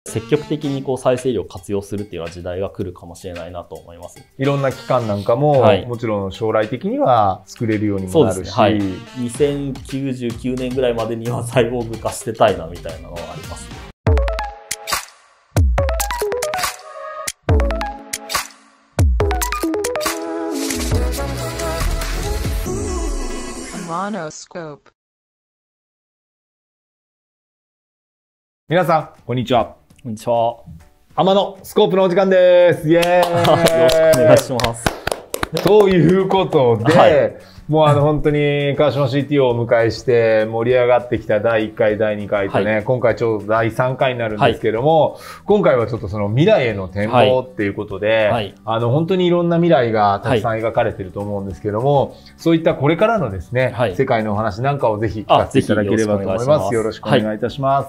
積極的にこう再生医療を活用するっていうような時代が来るかもしれないなと思います。 いろんな機関なんかも、 はい、 もちろん将来的には作れるようにもなるし、 はい、2099年ぐらいまでにはサイボーグ化してたいなみたいなのはあります。 皆さんこんにちは。 こんにちは。 天野スコープのお時間です。イエーイ。よろしくお願いします。 ということで、 はい、 もう本当に川島 CTO をお迎えして盛り上がってきた第1回、第2回とね、はい、今回ちょうど第3回になるんですけども、はい、今回はちょっとその未来への展望っていうことで、はい、本当にいろんな未来がたくさん描かれていると思うんですけども、そういったこれからのですね、はい、世界のお話なんかをぜひ聞かせていただければと思います。よろしくお願いいたします。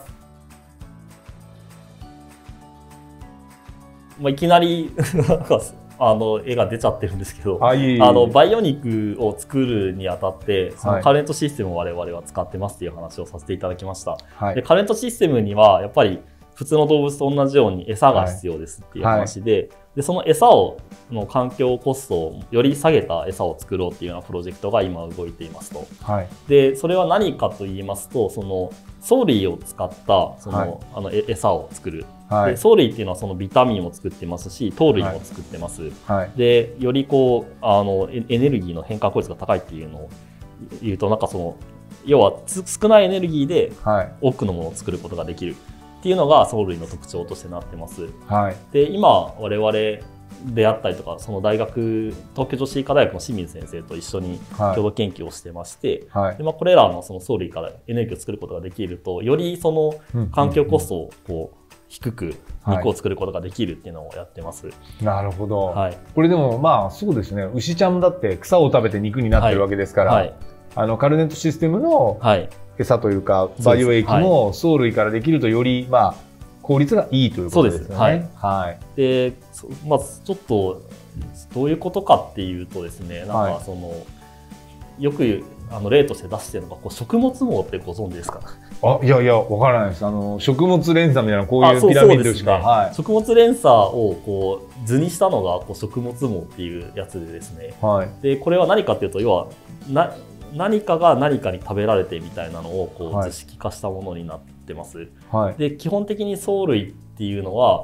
いきなり絵が出ちゃってるんですけど、バイオニックを作るにあたってそのカレントシステムを我々は使ってますっていう話をさせていただきました。はい、でカレントシステムにはやっぱり普通の動物と同じように餌が必要ですっていう話で、でその餌の環境コストをより下げた餌を作ろうっていうようなプロジェクトが今動いていますと。はい、でそれは何かと言いますと、その藻類を使った餌を作る。で藻類っていうのはそのビタミンを作ってますし、糖類も作ってます。はい、でよりこうエネルギーの変換効率が高いっていうのを言うと、なんかその要は少ないエネルギーで多くのものを作ることができるっていうのが藻類の特徴としてなってます。はい、で今我々であったりとか、その大学東京女子医科大学の清水先生と一緒に共同研究をしてまして、はい、でこれらのその藻類からエネルギーを作ることができると、よりその環境コストをこう低く肉を作ることができるっていうのをやってます。はい、 なるほど。はい、これでもまあそうですね。牛ちゃんだって草を食べて肉になってるわけですから、はいはい、カルネットシステムの餌というか、バイオ液も藻類からできるとよりまあ効率がいいということですよね。はい。はい、で、 まずちょっとどういうことかっていうとですね、なんかその、よく例として出しているのが食物網ってご存知ですか？ いやいや、わからないです。食物連鎖みたいなこういうピラミッドしか。はい、 食物連鎖をこう図にしたのが食物網っていうやつでですね。はい、でこれは何かっていうと、要は何かが何かに食べられてみたいなのをこう図式化したものになってます。はい、で基本的に藻類っていうのは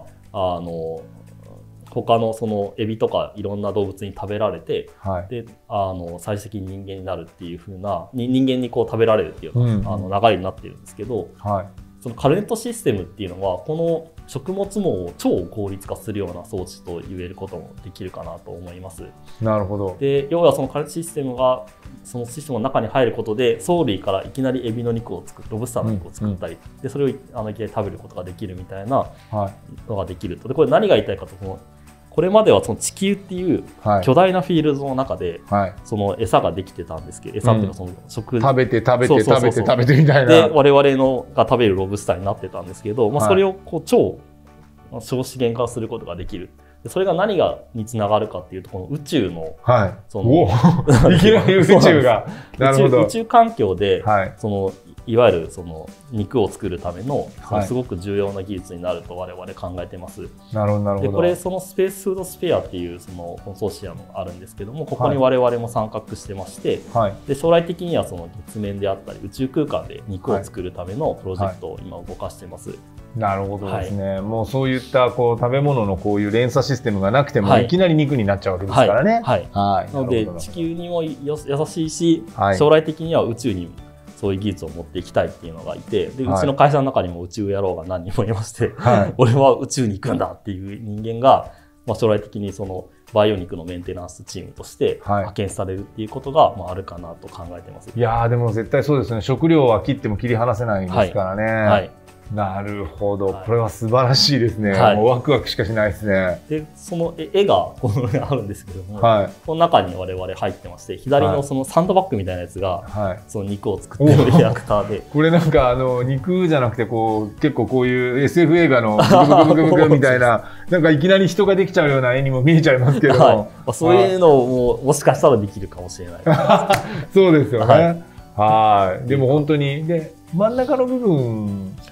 他のそのエビとかいろんな動物に食べられて、はい、で最終的に人間になるっていう風な人間にこう食べられるっていうような、流れになってるんですけど、はい、そのカルネットシステムっていうのはこの食物網を超効率化するような装置と言えることもできるかなと思います。 なるほど。 で要はそのカルネットシステムがそのシステムの中に入ることで、藻類からいきなりエビの肉を作る、ロブスターの肉を作ったり、でそれをいきなり食べることができるみたいなのができると。でこれ何が言いたいかと、これまではその地球っていう巨大なフィールドの中でその餌ができてたんですけど、餌っていうかその食べてみたいな。 で我々が食べるロブスターになってたんですけど、それをこう超資源化することができる。それが何につながるかっていうと、この宇宙の、そのいきなり宇宙が宇宙環境で、そのいわゆるその肉を作るためのすごく重要な技術になると我々考えてます。 なるほどなるほど。 でこれそのスペースフードスペアっていうそのコンソーシアムがあるんですけども、ここに我々も参画してまして、で将来的にはその月面であったり宇宙空間で肉を作るためのプロジェクトを今動かしてます。 なるほどですね。もうそういったこう食べ物のこういう連鎖システムがなくてもいきなり肉になっちゃうわけですからね。 なので地球にも優しいし、将来的には宇宙にそういう技術を持っていきたいっていうのがいて、でうちの会社の中にも宇宙野郎が何人もいまして、俺は宇宙に行くんだっていう人間が、将来的にそのバイオニックのメンテナンスチームとして派遣されるっていうことがあるかなと考えてます。 いやーでも絶対そうですね。食料は切っても切り離せないんですからね。なるほど、これは素晴らしいですね。もうワクワクしかしないですね。 でその絵がこのあるんですけども、この中に我々入ってまして、左のそのサンドバッグみたいなやつが、その肉を作ってるリアクターで、 これなんか肉じゃなくてこう結構こういう SF 映画のブクブクブクブクみたいななんかいきなり人ができちゃうような絵にも見えちゃいますけども、 そういうのももしかしたらできるかもしれない。 そうですよね。はい。でも本当にで真ん中の部分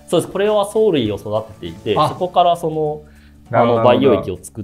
そうです。これは藻類を育てていて、そこからその培養液を作って、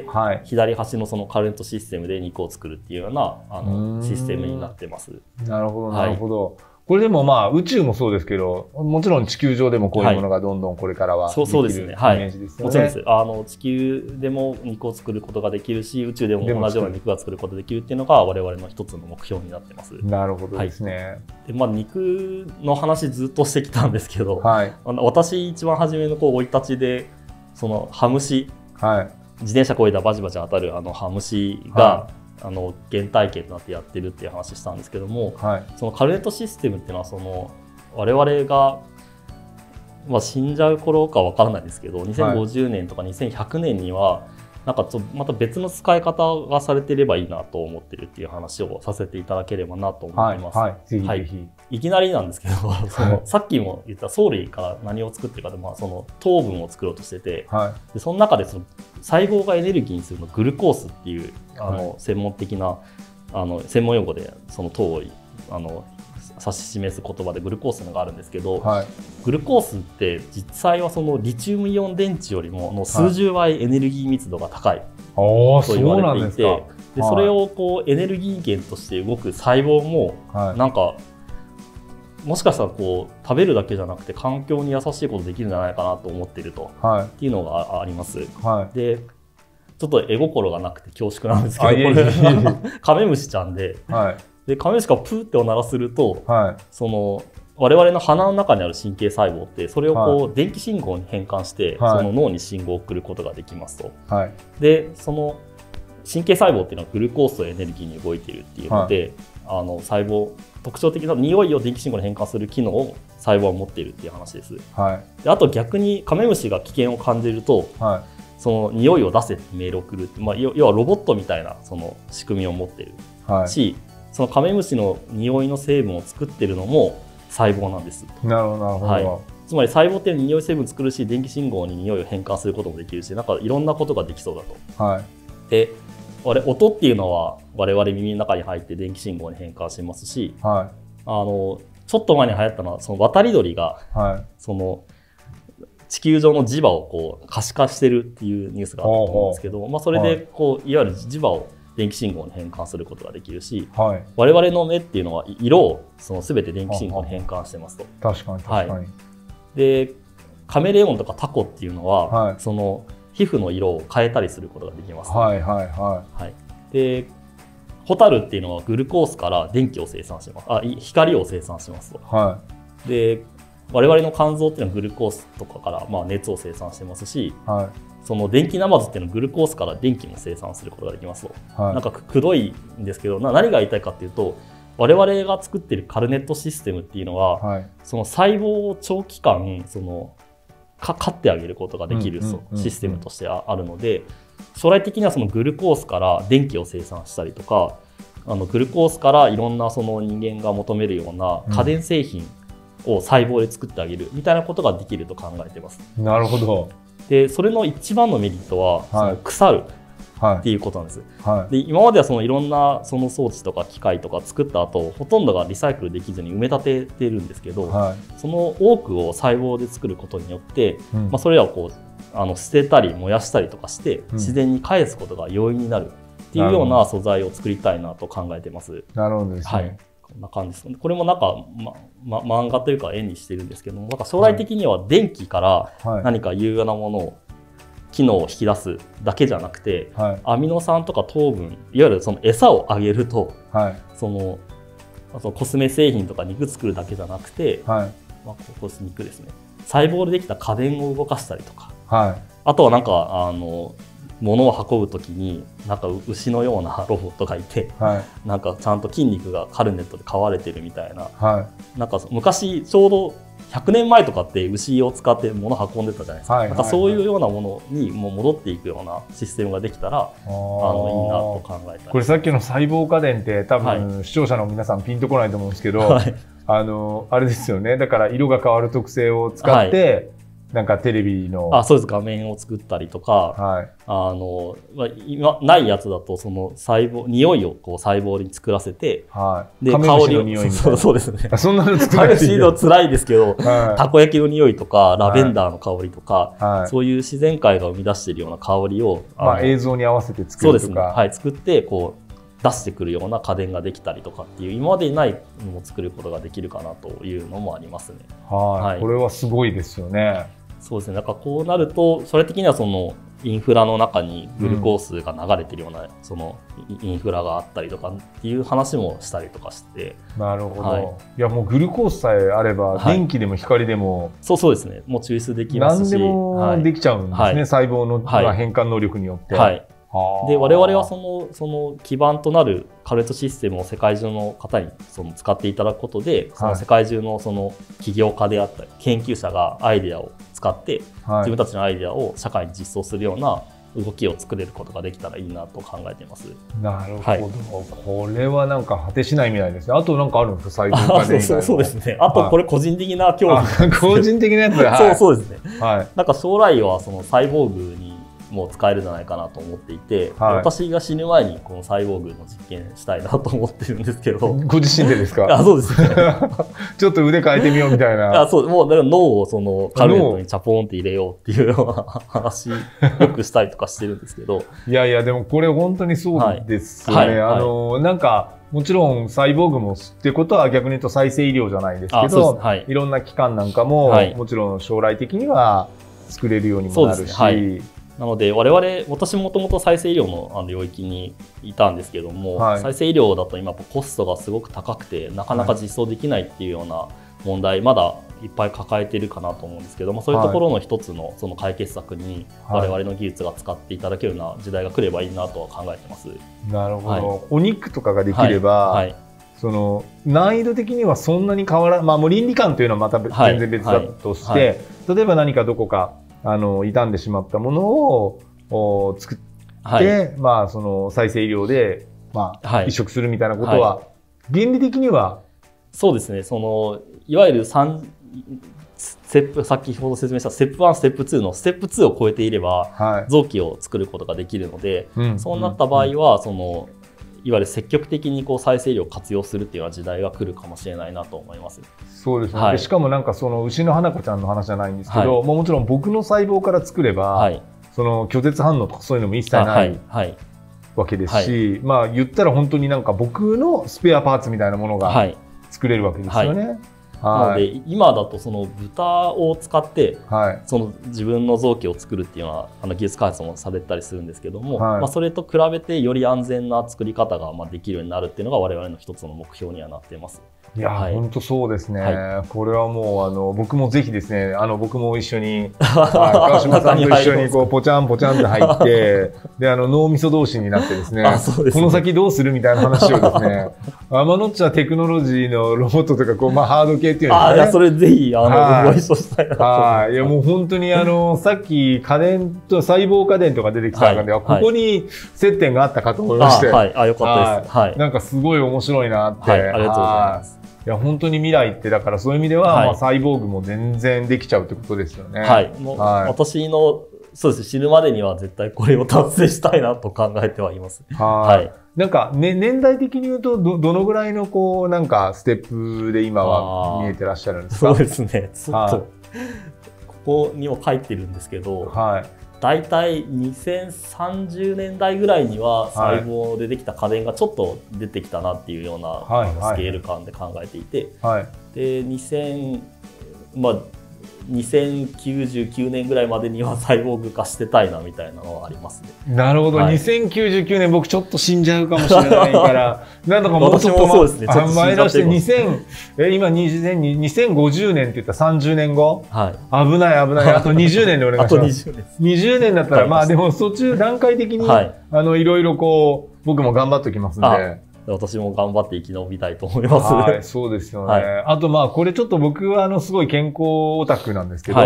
はい、左端のそのカルネットシステムで肉を作るっていうようなシステムになってます。 なるほど、なるほど。はい、これでもまあ宇宙もそうですけど、もちろん地球上でもこういうものがどんどんこれからはできる、そうですね、イメージですよね。もちろんです。地球でも肉を作ることができるし、宇宙でも同じような肉が作ることができるっていうのが我々の一つの目標になってます。 なるほどですね。 はい、で肉の話ずっとしてきたんですけど、はい、私一番初めの生い立ちでそのハムシ、はい、自転車こいだバチバチ当たるハムシが、はい、原体験となってやってるっていう話したんですけども、はい、そのカルネットシステムっていうのはその我々が、死んじゃう頃かわからないですけど2050年とか2100年にはなんかまた別の使い方がされていればいいなと思ってるっていう話をさせていただければなと思います。 はい、はい、ぜひぜひ。 いきなりなんですけどさっきも言った藻類から何を作ってるかで、その糖分を作ろうとしてて、はい、でその中でその細胞がエネルギーにするのグルコースっていう専門的な専門用語でその糖を指し示す言葉でグルコースがあるんですけど、はい、グルコースって実際はそのリチウムイオン電池よりも数十倍エネルギー密度が高いと言われていて、でそれをエネルギー源として動く細胞もなんかもしかしたら食べるだけじゃなくて環境に優しいことできるんじゃないかなと思っていると、っていうのがあります。はい、でちょっと絵心がなくて恐縮なんですけど、これカメムシちゃんで。でカメムシがプーって鳴らすると、その我々の鼻の中にある神経細胞ってそれを電気信号に変換して、その脳に信号を送ることができますと。でその神経細胞っていうのはグルコースとエネルギーに動いているっていうので、細胞特徴的な匂いを電気信号に変換する機能を細胞は持っているっていう話です。であと逆にカメムシが危険を感じると、その匂いを出せってメールを送るって、要はロボットみたいなその仕組みを持っているし、そのカメムシの匂いの成分を作っているのも細胞なんです。 なるほどなるほど。はい、 つまり細胞って匂い成分作るし電気信号に匂いを変換することもできるし、なんかいろんなことができそうだと。はい、で音っていうのは我々耳の中に入って電気信号に変換しますし、はい、ちょっと前に流行ったのはその渡り鳥が、はい、その地球上の磁場を可視化してるっていうニュースがあったと思うんですけど、それでいわゆる磁場を電気信号に変換することができるし、はい、我々の目っていうのは色を全て電気信号に変換してますと。 確かに確かに。はい、 でカメレオンとかタコっていうのは、はい、その皮膚の色を変えたりすることができます、ね。はいはいはい。はい、でホタルっていうのはグルコースから電気を生産します。光を生産しますと。はい、で我々の肝臓っていうのはグルコースとかから熱を生産してますし、はい、その電気ナマズっていうのはグルコースから電気も生産することができますと。はい、なんかくどいんですけど、何が言いたいかっていうと、我々が作っているカルネットシステムっていうのは、はい、その細胞を長期間飼ってあげることができるシステムとしてあるので、将来的にはそのグルコースから電気を生産したりとか、グルコースからいろんなその人間が求めるような家電製品を細胞で作ってあげるみたいなことができると考えています。 なるほど。 でそれの一番のメリットは、その腐るっていうことなんです。はい、で今まではそのいろんなその装置とか機械とか作った後、ほとんどがリサイクルできずに埋め立ててるんですけど、はい、その多くを細胞で作ることによって、それらを捨てたり燃やしたりとかして自然に返すことが容易になるっていうような素材を作りたいなと考えてます。 なるほどですね。はい、 こんな感じです。これもなんか、漫画というか絵にしてるんですけども、なんか将来的には電気から何か有用なものを、機能を引き出すだけじゃなくて、はい、アミノ酸とか糖分、いわゆるその餌をあげると、はい、そのコスメ製品とか肉作るだけじゃなくて、はい、ここ肉ですね。細胞でできた家電を動かしたりとか、はい、あとはなんか物を運ぶときになんか牛のようなロボットがいて、はい、なんかちゃんと筋肉がカルネットで飼われてるみたいな、はい、なんか昔ちょうど100年前とかって牛を使って物運んでたじゃないですか。なんかそういうようなものにもう戻っていくようなシステムができたらいいなと考えた。 これさっきの細胞家電って多分、視聴者の皆さんピンとこないと思うんですけど、はい、あれですよね。だから色が変わる特性を使って、 なんかテレビの。 そうです。画面を作ったりとか、はい、今ないやつだと、その匂いをこう細胞に作らせて、 はい、 で、香りを、そうですね。 そんなの作られてる。辛いですけど、はい、たこ焼きの匂いとか、ラベンダーの香りとか、はい、そういう自然界が生み出しているような香りを、 映像に合わせて作るとか。そうですね。 はい、作って、こう、出してくるような家電ができたりとかっていう、今までにないものを作ることができるかなというのもありますね。 はい。これはすごいですよね。 そうですね。なんかこうなると、それ的にはそのインフラの中にグルコースが流れてるような、そのインフラがあったりとかっていう話もしたりとかして。 なるほど。はい、いやもうグルコースさえあれば、電気でも光でも、 そうですね。もう抽出できますし。 何でもできちゃうんですね。細胞の変換能力によって。 はい。で我々はその基盤となるカレントシステムを世界中の方に使っていただくことで、その世界中の起業家であったり研究者がアイデアを使って、自分たちのアイデアを社会に実装するような動きを作れることができたらいいなと考えています。 なるほど、はい、これはなんか果てしない未来ですね。あとなんかあるんですか、細胞家電以外。 そうですね。あとこれ個人的な興味、 個人的なやつで、 はい、そうですね。はい、なんか将来はそのサイボーグにもう使えるんじゃないかなと思っていて、はい、私が死ぬ前にこのサイボーグの実験したいなと思ってるんですけど。 ご自身でですか？ そうですね。 ちょっと腕変えてみようみたいな。 もうだから脳をそのカルネットにチャポンって入れようっていうような話よくしたりとかしてるんですけど。 いやいやでもこれ本当にそうですよね。なんかもちろんサイボーグもってことは逆に言うと再生医療じゃないですけど、いろんな機関なんかも、もちろん将来的には作れるようにもなるし。 なので私もともと再生医療の領域にいたんですけども、再生医療だと今コストがすごく高くてなかなか実装できないっていうような問題、まだいっぱい抱えているかなと思うんですけども、そういうところの一つのその解決策に我々の技術が使っていただけるような時代が来ればいいなとは考えてます。 なるほど。お肉とかができれば、その難易度的にはそんなに変わらない、もう倫理観というのはまた全然別だとして、例えば何かどこか傷んでしまったものを作って、その再生医療で、移植するみたいなことは、原理的にはそうですね。いわゆる先ほど説明したステップ1、ステップ2のステップ2を超えていれば、臓器を作ることができるので、そうなった場合は、いわゆる積極的に再生医療を活用するっていうような時代が来るかもしれないなと思います。 そうですね。しかもなんか牛の花子ちゃんの話じゃないんですけど、もちろん僕の細胞から作れば、拒絶反応とかそういうのも一切ないわけですし、言ったら本当になんか僕のスペアパーツみたいなものが作れるわけですよね。 なので今だと豚を使って自分の臓器を作るっていうような技術開発もされたりするんですけども、それと比べてより安全な作り方ができるようになるっていうのが我々の一つの目標にはなっています。 いや、本当そうですね。これはもう僕もぜひですね、僕も一緒に川島さんと一緒にポチャンポチャンって入ってで脳みそ同士になってですね、この先どうするみたいな話をですね、天のっちゃテクノロジーのロボットとかハード系っていうんですかね。 それぜひご一緒したいなと思います。 いやもう本当にさっき家電と細胞家電とか出てきたので、ここに接点があったかと思いまして、 よかったです。 なんかすごい面白いなって。 ありがとうございます。 いや本当に未来ってだからそういう意味では、サイボーグも全然できちゃうってことですよね。 私のそうです、死ぬまでには絶対これを達成したいなと考えてはいます。 なんか、年代的に言うとどのぐらいのなんかステップで今は見えてらっしゃるんですか？ そうですね。ちょっとここにも書いてるんですけど。だいたい2030年代ぐらいには細胞でできた家電がちょっと出てきたなっていうようなスケール感で考えていて、で2099年ぐらいまでにはサイボーグ化してたいなみたいなのはありますね。 なるほど、2099年僕ちょっと死んじゃうかもしれないからなんとかもうちょっと前出して今2050年って言ったら30年後、危ないあと20年でお願いします。20年だったらでも途中段階的にいろいろ僕も頑張っておきますんで。 私も頑張って生き延びたいと思います。 そうですよね。あとこれちょっと僕はすごい健康オタクなんですけど、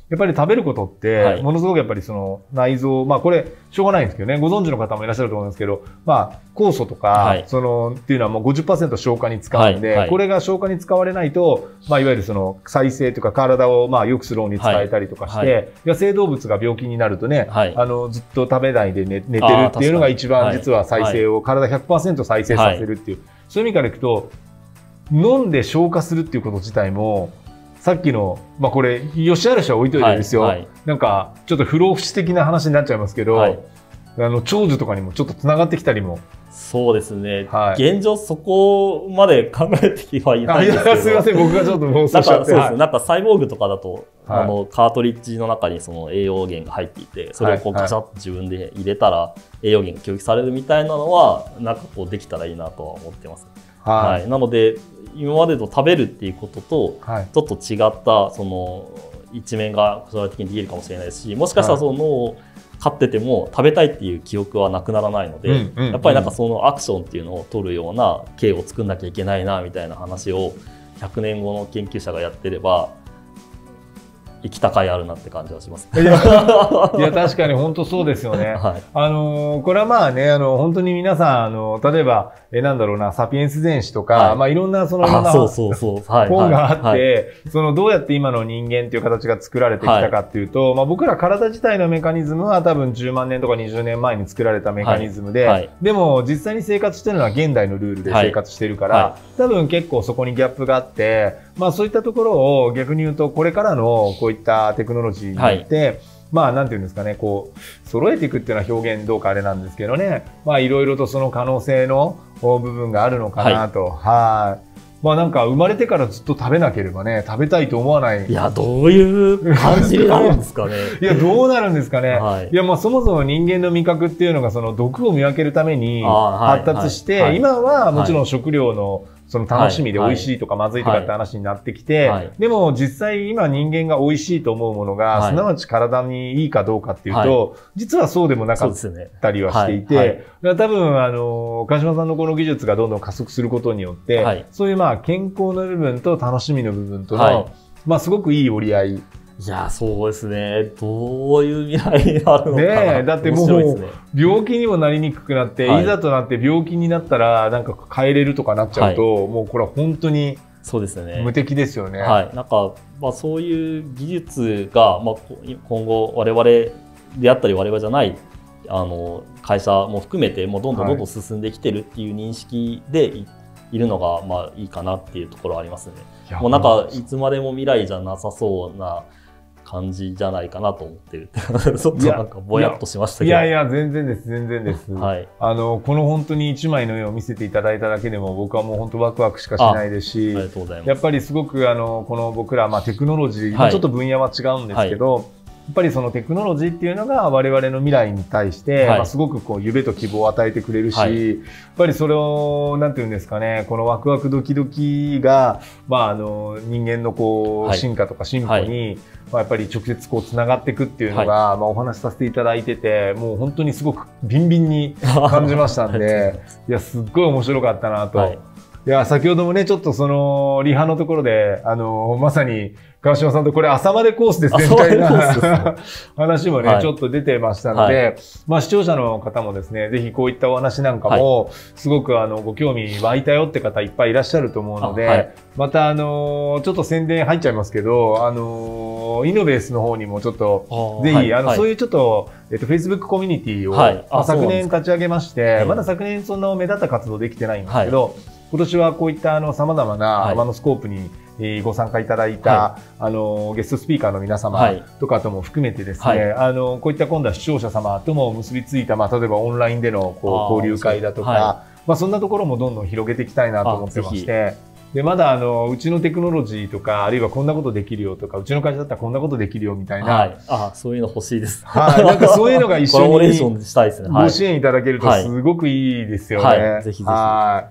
やっぱり食べることって、ものすごくやっぱりその内臓、まあこれ、しょうがないんですけどね、ご存知の方もいらっしゃると思うんですけど、まあ、酵素とか、その、っていうのはもう 50% 消化に使うんで、これが消化に使われないと、まあ、いわゆるその再生というか体をまあ良くする方に使えたりとかして、野生動物が病気になるとね、ずっと食べないで寝てるっていうのが一番実は再生を、体 100% 再生させるっていう、そういう意味からいくと、飲んで消化するっていうこと自体も、さっきの、まあこれ、良し悪しは置いといてですよ。なんか、ちょっと不老不死的な話になっちゃいますけど、長寿とかにもちょっと繋がってきたりも。 そうですね。現状そこまで考えてきてはいないんですけど。 すいません、僕がちょっと妄想しちゃって。 そうですね。なんかサイボーグとかだと、カートリッジの中にその栄養源が入っていて、それをこうガチャッと自分で入れたら栄養源が供給されるみたいなのは、なんかこうできたらいいなとは思ってます。はい。なので、今までと食べるっていうことと、ちょっと違ったその一面が将来的にできるかもしれないし、もしかしたらその脳を飼ってても食べたいっていう記憶はなくならないので、やっぱりなんかそのアクションっていうのを取るような経を作んなきゃいけないなみたいな話を100年後の研究者がやってれば、生きた甲斐あるなって感じはします。 いや確かに本当そうですよね。これはまあね、本当に皆さん、例えば、なんだろうな、サピエンス全史とか、まあいろんなその、本があって、そのどうやって今の人間っていう形が作られてきたかっていうと、まあ僕ら体自体のメカニズムは多分10万年とか20年前に作られたメカニズムで、でも実際に生活してるのは現代のルールで生活してるから、多分結構そこにギャップがあって、まあそういったところを逆に言うと、これからのこういったテクノロジーによって、まあなんていうんですかね、こう、揃えていくっていうのは表現どうかあれなんですけどね、まあいろいろとその可能性の部分があるのかなと。はい。まあなんか生まれてからずっと食べなければね、食べたいと思わない。 いや、どういう感じになるんですかね。 いや、どうなるんですかね。いや、まあそもそも人間の味覚っていうのがその毒を見分けるために発達して、今はもちろん食料のその楽しみで美味しいとかまずいとかって話になってきて、でも実際今人間が美味しいと思うものが、すなわち体にいいかどうかっていうと、実はそうでもなかったりはしていて、多分川島さんのこの技術がどんどん加速することによって、そういうまあ健康の部分と楽しみの部分との、まあすごくいい折り合い。 いや、そうですね。どういう未来になるのかな。 ねえ、だってもう、病気にもなりにくくなって、いざとなって病気になったら、なんか帰れるとかなっちゃうと、もうこれは本当に、 そうですね。 無敵ですよね。 はい。なんか、まあそういう技術が、まあ今後我々であったり我々じゃない、会社も含めて、もうどんどん進んできてるっていう認識でいるのが、まあいいかなっていうところはありますね。もうなんか、いつまでも未来じゃなさそうな、感じじゃないかなと思ってる。ちょっとなんかぼやっとしましたけど。 いやいや、全然です、全然です。はい。この本当に一枚の絵を見せていただいただけでも僕はもう本当ワクワクしかしないですし、 ありがとうございます。 やっぱりすごくこの僕ら、まあテクノロジー、ちょっと分野は違うんですけど、やっぱりそのテクノロジーっていうのが我々の未来に対して、まあすごくこう夢と希望を与えてくれるし、やっぱりそれを、なんていうんですかね、このワクワクドキドキが、まあ人間のこう、進化とか進歩に、まあやっぱり直接こう繋がっていくっていうのが、まあお話しさせていただいてて、もう本当にすごくビンビンに感じましたんで、いや、すっごい面白かったなと。いや、先ほどもね、ちょっとその、リハのところで、まさに、川島さんとこれ朝までコースですね、みたいな話もね、ちょっと出てましたので、まあ視聴者の方もですね、ぜひこういったお話なんかも、すごくご興味湧いたよって方いっぱいいらっしゃると思うので、またちょっと宣伝入っちゃいますけど、イノベースの方にもちょっと、ぜひ、そういうちょっと、Facebook コミュニティを、昨年立ち上げまして、まだ昨年そんな目立った活動できてないんですけど、今年はこういった様々なスコープにご参加いただいた、ゲストスピーカーの皆様とかとも含めてですね、こういった今度は視聴者様とも結びついた、まあ、例えばオンラインでのこう交流会だとか、まあそんなところもどんどん広げていきたいなと思ってまして、で、まだうちのテクノロジーとか、あるいはこんなことできるよとか、うちの会社だったらこんなことできるよみたいな。 そういうの欲しいです。 なんかそういうのが一緒にコラボレーションしたいですね。 ご支援いただけるとすごくいいですよね。 ぜひぜひ。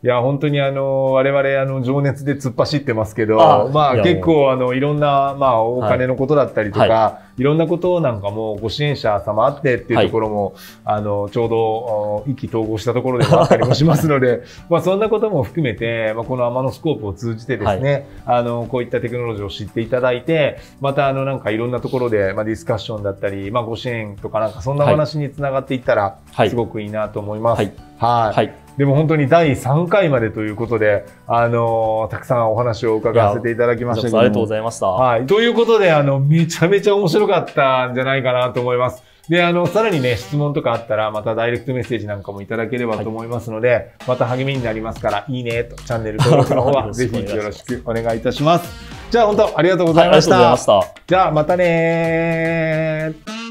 いや、本当に我々情熱で突っ走ってますけど、結構いろんな、お金のことだったりとか、いろんなことなんかもご支援者様あってっていうところも、ちょうど意気投合したところでもあったりもしますので、そんなことも含めて、このアマノスコープを通じてですね、こういったテクノロジーを知っていただいて、またなんかいろんなところで、ディスカッションだったり、ご支援とかなんかそんな話につながっていったら、すごくいいなと思います。はい。でも本当に第3回までということで、たくさんお話を伺わせていただきましたけども。 ありがとうございました。 はい。ということで、めちゃめちゃ面白かったんじゃないかなと思います。で、さらにね、質問とかあったら、またダイレクトメッセージなんかもいただければと思いますので、また励みになりますから、いいねと、チャンネル登録の方はぜひよろしくお願いいたします。じゃあ本当ありがとうございました。ありがとうございました。じゃあまたねー。